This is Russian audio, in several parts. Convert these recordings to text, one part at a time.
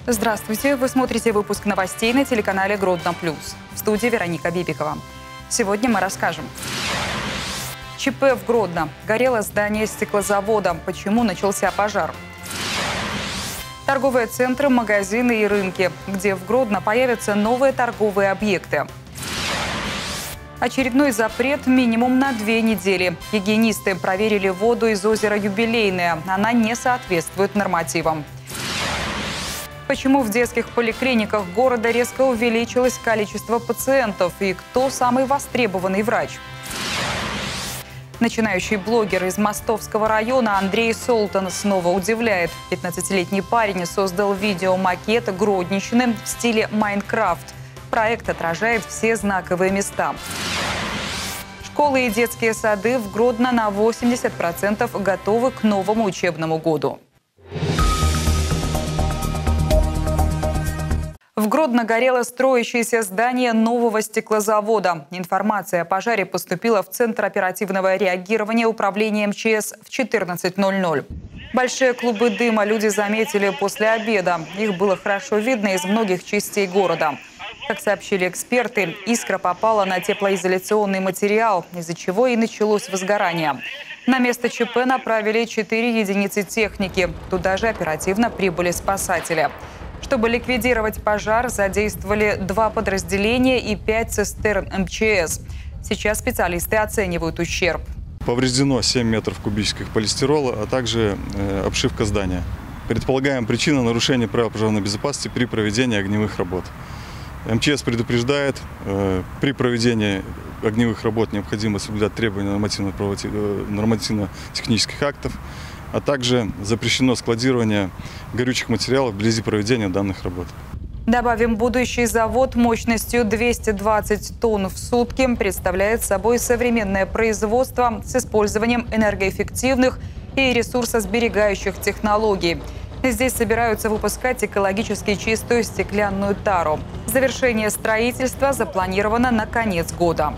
Здравствуйте! Вы смотрите выпуск новостей на телеканале Гродно+. В студии Вероника Бибикова. Сегодня мы расскажем. ЧП в Гродно. Горело здание стеклозавода. Почему начался пожар? Торговые центры, магазины и рынки, где в Гродно появятся новые торговые объекты. Очередной запрет минимум на 2 недели. Гигиенисты проверили воду из озера Юбилейное. Она не соответствует нормативам. Почему в детских поликлиниках города резко увеличилось количество пациентов и кто самый востребованный врач? Начинающий блогер из Мостовского района Андрей Солтан снова удивляет. 15-летний парень создал видеомакет Гродненщины в стиле Майнкрафт. Проект отражает все знаковые места. Школы и детские сады в Гродно на 80% готовы к новому учебному году. В Гродно горело строящееся здание нового стеклозавода. Информация о пожаре поступила в Центр оперативного реагирования Управления МЧС в 14:00. Большие клубы дыма люди заметили после обеда. Их было хорошо видно из многих частей города. Как сообщили эксперты, искра попала на теплоизоляционный материал, из-за чего и началось возгорание. На место ЧП направили 4 единицы техники. Туда же оперативно прибыли спасатели. Чтобы ликвидировать пожар, задействовали 2 подразделения и 5 цистерн МЧС. Сейчас специалисты оценивают ущерб. Повреждено 7 метров кубических полистирола, а также обшивка здания. Предполагаем причина нарушения правил пожарной безопасности при проведении огневых работ. МЧС предупреждает, при проведении огневых работ необходимо соблюдать требования нормативно-технических актов, а также запрещено складирование горючих материалов вблизи проведения данных работ. Добавим, будущий завод мощностью 220 тонн в сутки представляет собой современное производство с использованием энергоэффективных и ресурсосберегающих технологий. Здесь собираются выпускать экологически чистую стеклянную тару. Завершение строительства запланировано на конец года.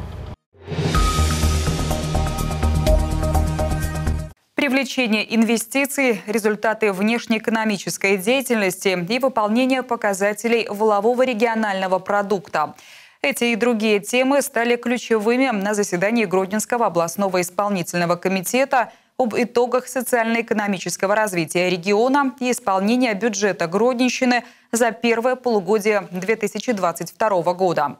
Привлечение инвестиций, результаты внешнеэкономической деятельности и выполнение показателей валового регионального продукта. Эти и другие темы стали ключевыми на заседании Гродненского областного исполнительного комитета об итогах социально-экономического развития региона и исполнения бюджета Гродненщины за первое полугодие 2022 года.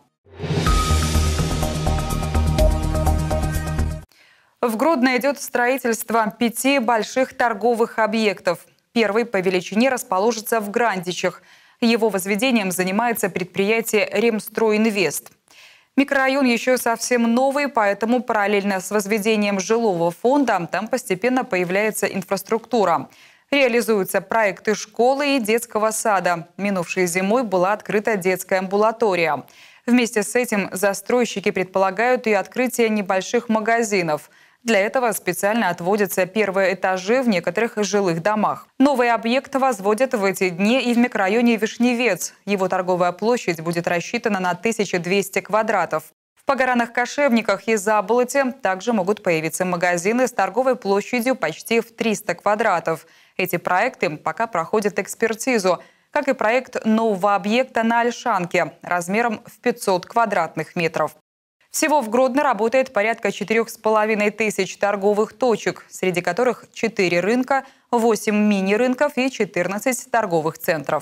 В Гродно идет строительство 5 больших торговых объектов. Первый по величине расположится в Грандичах. Его возведением занимается предприятие «Ремстройинвест». Микрорайон еще совсем новый, поэтому параллельно с возведением жилого фонда там постепенно появляется инфраструктура. Реализуются проекты школы и детского сада. Минувшей зимой была открыта детская амбулатория. Вместе с этим застройщики предполагают и открытие небольших магазинов. Для этого специально отводятся первые этажи в некоторых жилых домах. Новый объект возводят в эти дни и в микрорайоне Вишневец. Его торговая площадь будет рассчитана на 1200 квадратов. В Погоранах-Кошевниках и Заболоте также могут появиться магазины с торговой площадью почти в 300 квадратов. Эти проекты пока проходят экспертизу, как и проект нового объекта на Ольшанке размером в 500 квадратных метров. Всего в Гродно работает порядка 4500 торговых точек, среди которых 4 рынка, 8 мини-рынков и 14 торговых центров.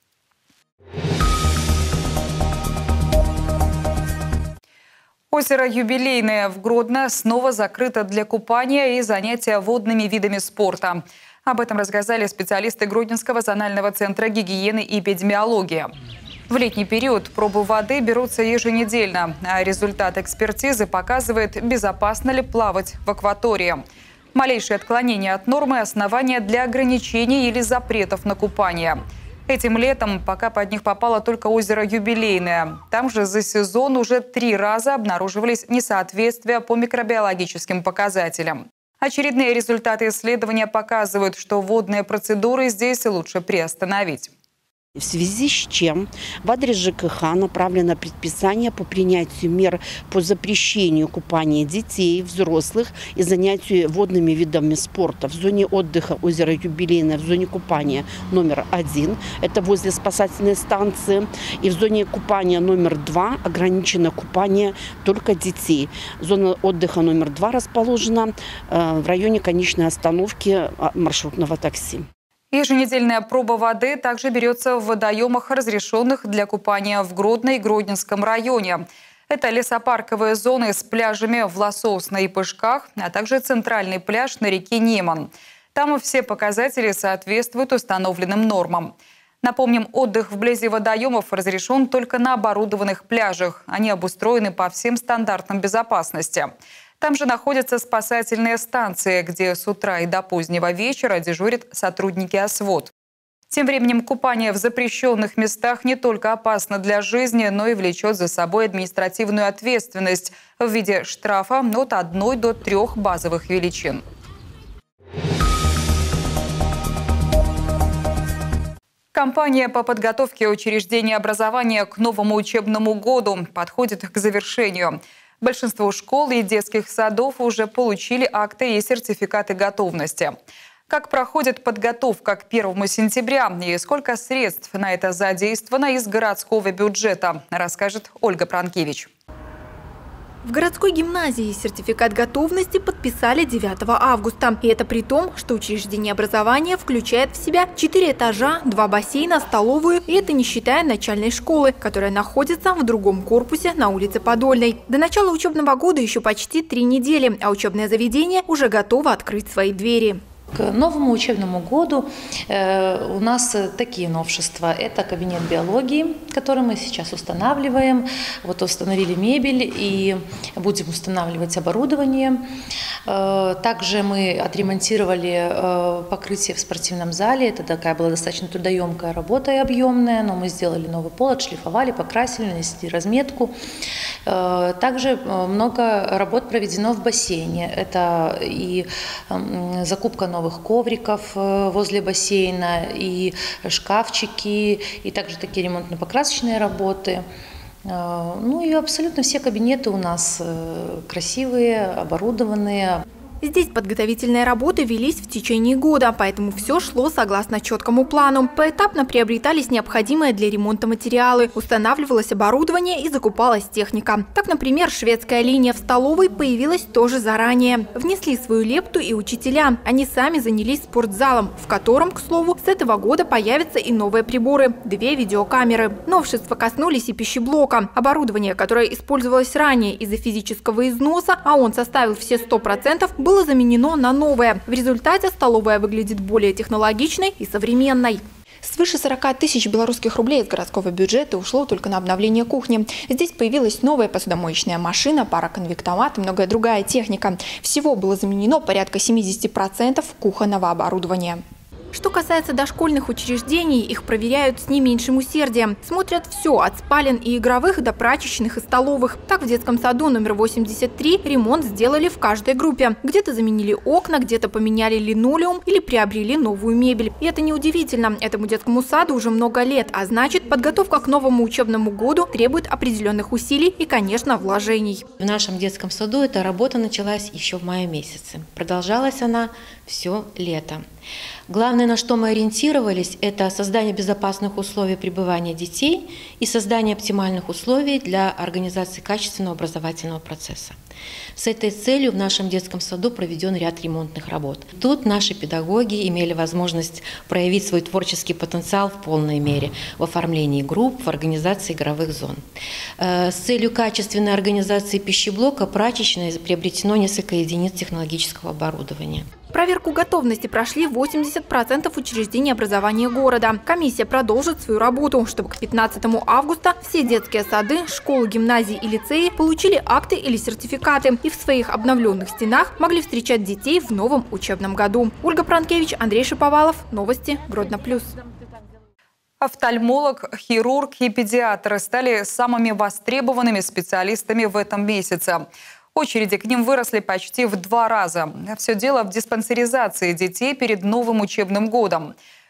Озеро Юбилейное в Гродно снова закрыто для купания и занятия водными видами спорта. Об этом рассказали специалисты Гродненского зонального центра гигиены и эпидемиологии. В летний период пробы воды берутся еженедельно, а результат экспертизы показывает, безопасно ли плавать в акватории. Малейшие отклонения от нормы – основания для ограничений или запретов на купание. Этим летом пока под них попало только озеро Юбилейное. Там же за сезон уже 3 раза обнаруживались несоответствия по микробиологическим показателям. Очередные результаты исследования показывают, что водные процедуры здесь лучше приостановить. В связи с чем в адрес ЖКХ направлено предписание по принятию мер по запрещению купания детей, взрослых и занятию водными видами спорта в зоне отдыха озера Юбилейное, в зоне купания номер 1, это возле спасательной станции, и в зоне купания номер 2 ограничено купание только детей. Зона отдыха номер 2 расположена в районе конечной остановки маршрутного такси. Еженедельная проба воды также берется в водоемах, разрешенных для купания в Гродно и Гродненском районе. Это лесопарковые зоны с пляжами в Лососно и Пышках, а также центральный пляж на реке Неман. Там все показатели соответствуют установленным нормам. Напомним, отдых вблизи водоемов разрешен только на оборудованных пляжах. Они обустроены по всем стандартам безопасности. Там же находятся спасательные станции, где с утра и до позднего вечера дежурят сотрудники ОСВОД. Тем временем купание в запрещенных местах не только опасно для жизни, но и влечет за собой административную ответственность в виде штрафа от 1 до 3 базовых величин. Кампания по подготовке учреждений образования к новому учебному году подходит к завершению. Большинство школ и детских садов уже получили акты и сертификаты готовности. Как проходит подготовка к 1 сентября и сколько средств на это задействовано из городского бюджета, расскажет Ольга Пранкевич. В городской гимназии сертификат готовности подписали 9 августа. И это при том, что учреждение образования включает в себя 4 этажа, 2 бассейна, столовую, и это не считая начальной школы, которая находится в другом корпусе на улице Подольной. До начала учебного года еще почти 3 недели, а учебное заведение уже готово открыть свои двери. К новому учебному году у нас такие новшества. Это кабинет биологии, который мы сейчас устанавливаем. Вот установили мебель и будем устанавливать оборудование. Также мы отремонтировали покрытие в спортивном зале. Это такая была достаточно трудоемкая работа и объемная, но мы сделали новый пол, отшлифовали, покрасили, нанесли разметку. Также много работ проведено в бассейне. Это и закупка новых ковриков возле бассейна, и шкафчики, и также такие ремонтно-покрасочные работы. Ну и абсолютно все кабинеты у нас красивые, оборудованные. Здесь подготовительные работы велись в течение года, поэтому все шло согласно четкому плану. Поэтапно приобретались необходимые для ремонта материалы, устанавливалось оборудование и закупалась техника. Так, например, шведская линия в столовой появилась тоже заранее. Внесли свою лепту и учителя. Они сами занялись спортзалом, в котором, к слову, с этого года появятся и новые приборы – 2 видеокамеры. Новшества коснулись и пищеблока. Оборудование, которое использовалось ранее из-за физического износа, а он составил все 100%, было заменено на новое. В результате столовая выглядит более технологичной и современной. Свыше 40 тысяч белорусских рублей из городского бюджета ушло только на обновление кухни. Здесь появилась новая посудомоечная машина, пароконвектомат и многое другая техника. Всего было заменено порядка 70% кухонного оборудования. Что касается дошкольных учреждений, их проверяют с не меньшим усердием. Смотрят все, от спален и игровых до прачечных и столовых. Так, в детском саду номер 83 ремонт сделали в каждой группе. Где-то заменили окна, где-то поменяли линолеум или приобрели новую мебель. И это неудивительно. Этому детскому саду уже много лет, а значит, подготовка к новому учебному году требует определенных усилий и, конечно, вложений. В нашем детском саду эта работа началась еще в мае месяце. Продолжалась она все лето. Главное, на что мы ориентировались, это создание безопасных условий пребывания детей и создание оптимальных условий для организации качественного образовательного процесса. С этой целью в нашем детском саду проведен ряд ремонтных работ. Тут наши педагоги имели возможность проявить свой творческий потенциал в полной мере в оформлении групп, в организации игровых зон. С целью качественной организации пищеблока прачечной приобретено несколько единиц технологического оборудования. Проверку готовности прошли 80% учреждений образования города. Комиссия продолжит свою работу, чтобы к 15 августа все детские сады, школы, гимназии и лицеи получили акты или сертификаты и в своих обновленных стенах могли встречать детей в новом учебном году. Ольга Пранкевич, Андрей Шиповалов. Новости Гродно+. Офтальмолог, хирург и педиатр стали самыми востребованными специалистами в этом месяце. Очереди к ним выросли почти в 2 раза. Все дело в диспансеризации детей перед новым учебным годом.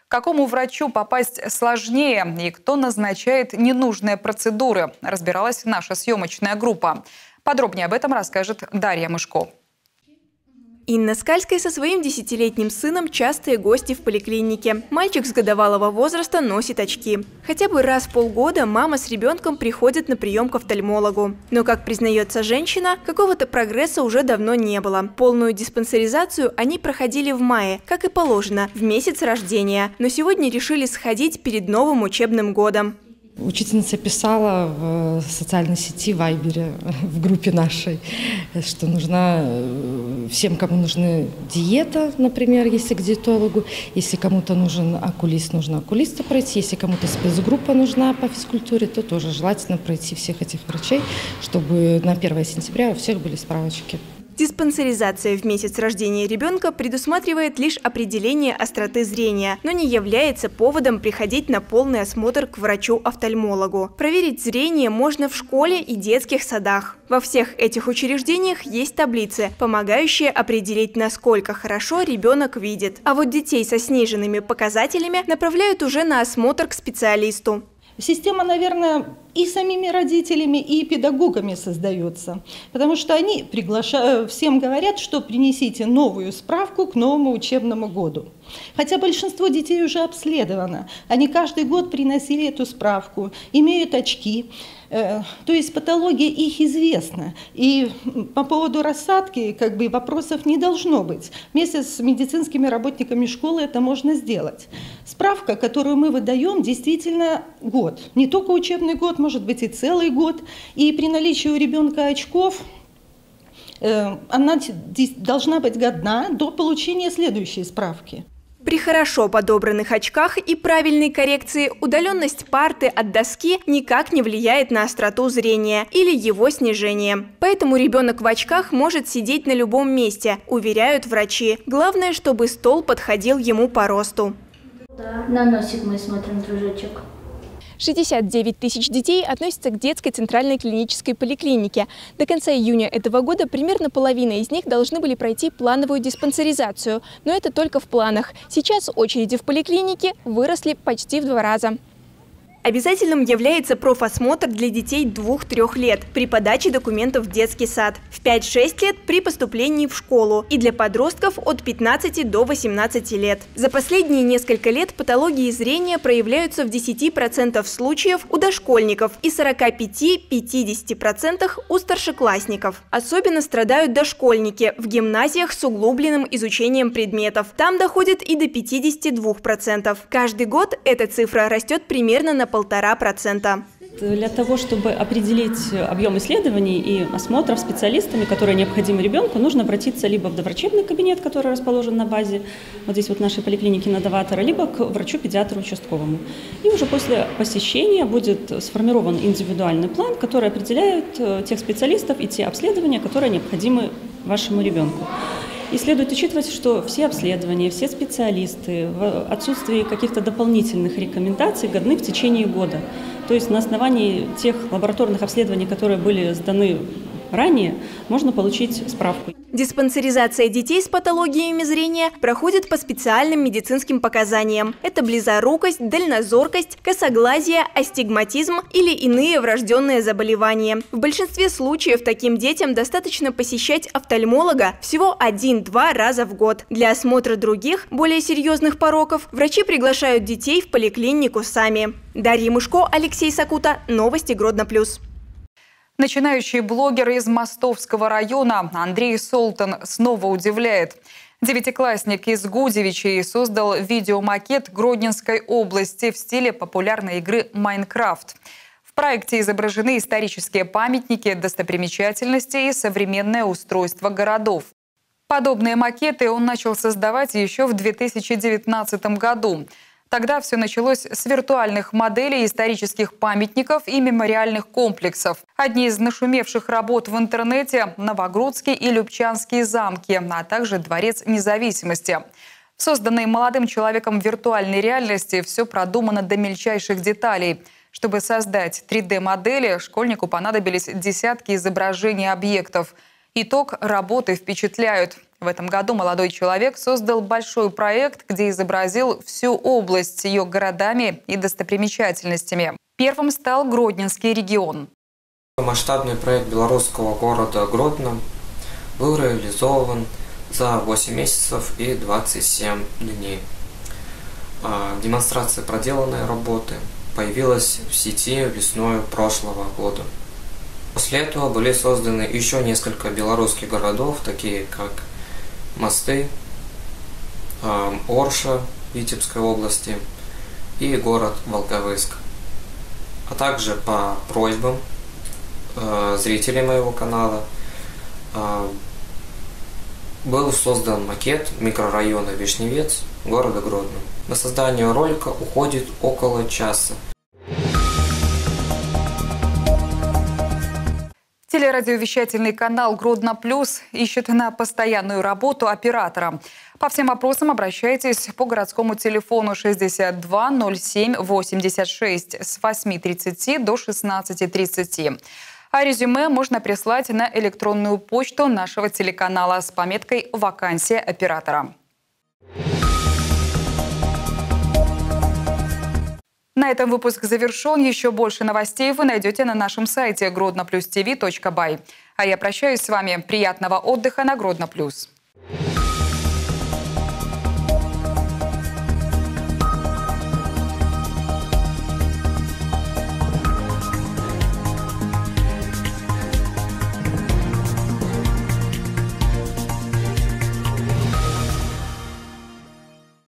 К какому врачу попасть сложнее и кто назначает ненужные процедуры, разбиралась наша съемочная группа. Подробнее об этом расскажет Дарья Мышко. Инна Скальская со своим 10-летним сыном частые гости в поликлинике. Мальчик с годовалого возраста носит очки. Хотя бы раз в полгода мама с ребенком приходит на прием к офтальмологу. Но, как признается женщина, какого-то прогресса уже давно не было. Полную диспансеризацию они проходили в мае, как и положено, в месяц рождения. Но сегодня решили сходить перед новым учебным годом. Учительница писала в социальной сети, в Вайбере, в группе нашей, что нужна всем, кому нужна диета, например, если к диетологу, если кому-то нужен окулист, нужно окулиста пройти, если кому-то спецгруппа нужна по физкультуре, то тоже желательно пройти всех этих врачей, чтобы на 1 сентября у всех были справочки. Диспансеризация в месяц рождения ребенка предусматривает лишь определение остроты зрения, но не является поводом приходить на полный осмотр к врачу-офтальмологу. Проверить зрение можно в школе и детских садах. Во всех этих учреждениях есть таблицы, помогающие определить, насколько хорошо ребенок видит. А вот детей со сниженными показателями направляют уже на осмотр к специалисту. Система, наверное, и самими родителями, и педагогами создается, потому что они всем говорят, что принесите новую справку к новому учебному году. Хотя большинство детей уже обследовано, они каждый год приносили эту справку, имеют очки, то есть патология их известна. И по поводу рассадки вопросов не должно быть. Вместе с медицинскими работниками школы это можно сделать. Справка, которую мы выдаем, действительно год. Не только учебный год, может быть и целый год. И при наличии у ребенка очков она должна быть годна до получения следующей справки. При хорошо подобранных очках и правильной коррекции удаленность парты от доски никак не влияет на остроту зрения или его снижение. Поэтому ребенок в очках может сидеть на любом месте, уверяют врачи. Главное, чтобы стол подходил ему по росту. Да, на носик мы смотрим, дружочек. 69 тысяч детей относятся к детской центральной клинической поликлинике. До конца июня этого года примерно половина из них должны были пройти плановую диспансеризацию. Но это только в планах. Сейчас очереди в поликлинике выросли почти в 2 раза. Обязательным является профосмотр для детей 2-3 лет при подаче документов в детский сад, в 5-6 лет при поступлении в школу и для подростков от 15 до 18 лет. За последние несколько лет патологии зрения проявляются в 10% случаев у дошкольников и 45-50% у старшеклассников. Особенно страдают дошкольники в гимназиях с углубленным изучением предметов. Там доходит и до 52%. Каждый год эта цифра растет примерно на 1,5%. Для того, чтобы определить объем исследований и осмотров специалистами, которые необходимы ребенку, нужно обратиться либо в доврачебный кабинет, который расположен на базе, вот здесь вот нашей поликлиники Надаватора, либо к врачу-педиатру участковому. И уже после посещения будет сформирован индивидуальный план, который определяет тех специалистов и те обследования, которые необходимы вашему ребенку. И следует учитывать, что все обследования, все специалисты в отсутствии каких-то дополнительных рекомендаций годны в течение года. То есть на основании тех лабораторных обследований, которые были сданы ранее, можно получить справку. Диспансеризация детей с патологиями зрения проходит по специальным медицинским показаниям. Это близорукость, дальнозоркость, косоглазие, астигматизм или иные врожденные заболевания. В большинстве случаев таким детям достаточно посещать офтальмолога всего 1-2 раза в год. Для осмотра других, более серьезных пороков, врачи приглашают детей в поликлинику сами. Дарья Мышко, Алексей Сакута. Новости Гродно Плюс. Начинающий блогер из Мостовского района Андрей Солтан снова удивляет. Девятиклассник из Гудевичей создал видеомакет Гродненской области в стиле популярной игры «Майнкрафт». В проекте изображены исторические памятники, достопримечательности и современное устройство городов. Подобные макеты он начал создавать еще в 2019 году. Тогда все началось с виртуальных моделей исторических памятников и мемориальных комплексов. Одни из нашумевших работ в интернете – Новогрудский и Любчанские замки, а также Дворец независимости. В созданной молодым человеком виртуальной реальности все продумано до мельчайших деталей. Чтобы создать 3D-модели, школьнику понадобились десятки изображений объектов. Итог работы впечатляет. В этом году молодой человек создал большой проект, где изобразил всю область с ее городами и достопримечательностями. Первым стал Гродненский регион. Масштабный проект белорусского города Гродно был реализован за 8 месяцев и 27 дней. Демонстрация проделанной работы появилась в сети весной прошлого года. После этого были созданы еще несколько белорусских городов, такие как Мосты, Орша Витебской области и город Волковыск. А также по просьбам зрителей моего канала был создан макет микрорайона Вишневец города Гродно. На создание ролика уходит около часа. Телерадиовещательный канал «Гродно Плюс» ищет на постоянную работу оператора. По всем вопросам обращайтесь по городскому телефону 62 07 86 с 8:30 до 16:30. А резюме можно прислать на электронную почту нашего телеканала с пометкой «Вакансия оператора». На этом выпуск завершен. Еще больше новостей вы найдете на нашем сайте grodnoplustv.by. А я прощаюсь с вами. Приятного отдыха на Гродно Плюс.